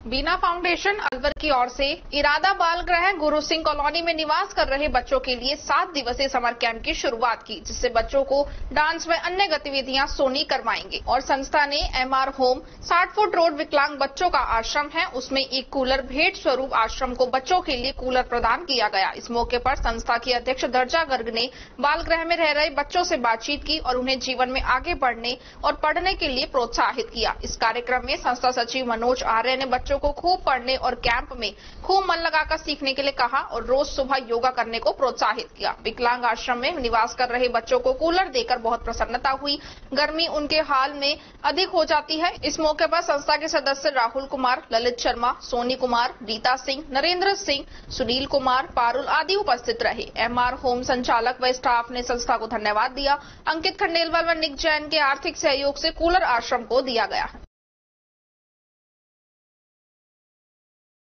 बीना foundation Alwar की ओर से इरादा बाल गृह गुरु सिंह कॉलोनी में निवास कर रहे बच्चों के लिए 7 दिवसीय समर कैंप की शुरुआत की, जिससे बच्चों को डांस व अन्य गतिविधियां सोनी करवाएंगे। और संस्था ने एमआर होम 60 फुट रोड विकलांग बच्चों का आश्रम है, उसमें एक कूलर भेंट स्वरूप आश्रम को बच्चों के लिए कूलर प्रदान किया गया। इस मौके पर संस्था की अध्यक्ष दर्जा गर्ग ने बाल गृह में रह रहे बच्चों से बातचीत की और उन्हें जीवन में आगे बढ़ने और पढ़ने के लिए प्रोत्साहित किया। इस कार्यक्रम में संस्था सचिव मनोज आर्य ने बच्चों को खूब पढ़ने और कैंप में खूब मन लगाकर सीखने के लिए कहा और रोज सुबह योगा करने को प्रोत्साहित किया। विकलांग आश्रम में निवास कर रहे बच्चों को कूलर देकर बहुत प्रसन्नता हुई। गर्मी उनके हाल में अधिक हो जाती है। इस मौके पर संस्था के सदस्य राहुल कुमार, ललित शर्मा, सोनी कुमार, रीता सिंह, नरेंद्र सिंह, सुनील कुमार, पारुल आदि उपस्थित रहे। एमआर होम संचालक व स्टाफ ने संस्था को धन्यवाद दिया। अंकित खंडेलवाल व निक जैन के आर्थिक सहयोग से कूलर आश्रम को दिया गया है।